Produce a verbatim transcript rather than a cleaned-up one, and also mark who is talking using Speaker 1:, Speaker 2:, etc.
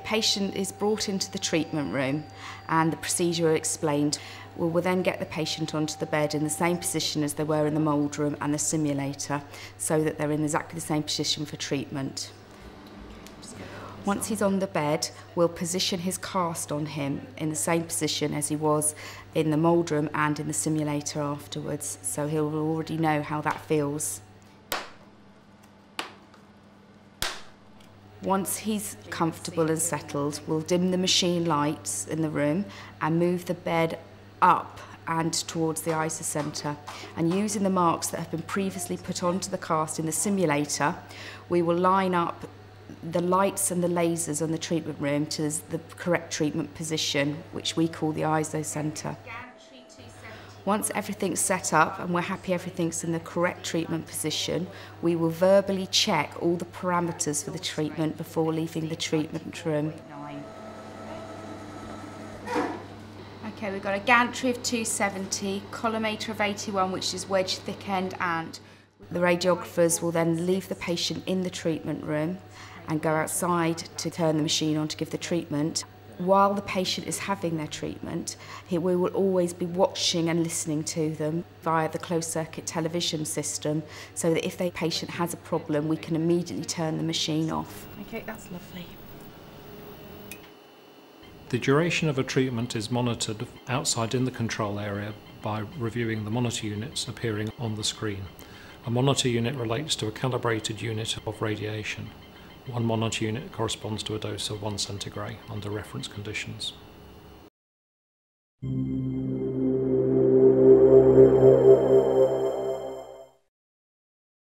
Speaker 1: patient is brought into the treatment room and the procedure explained. We will then get the patient onto the bed in the same position as they were in the mould room and the simulator, so that they're in exactly the same position for treatment. Once he's on the bed, we'll position his cast on him in the same position as he was in the mould room and in the simulator afterwards, so he'll already know how that feels. Once he's comfortable and settled, we'll dim the machine lights in the room and move the bed up and towards the I S A centre. And using the marks that have been previously put onto the cast in the simulator, we will line up the lights and the lasers on the treatment room to the correct treatment position, which we call the I S O centre. Once everything's set up and we're happy everything's in the correct treatment position, we will verbally check all the parameters for the treatment before leaving the treatment room. Okay, we've got a gantry of two seventy, collimator of eighty-one, which is wedge thick end, and the radiographers will then leave the patient in the treatment room and go outside to turn the machine on to give the treatment. While the patient is having their treatment, we will always be watching and listening to them via the closed-circuit television system, so that if the patient has a problem, we can immediately turn the machine off.
Speaker 2: Okay, that's lovely.
Speaker 3: The duration of a treatment is monitored outside in the control area by reviewing the monitor units appearing on the screen. A monitor unit relates to a calibrated unit of radiation. One monitor unit corresponds to a dose of one centigrade under reference conditions.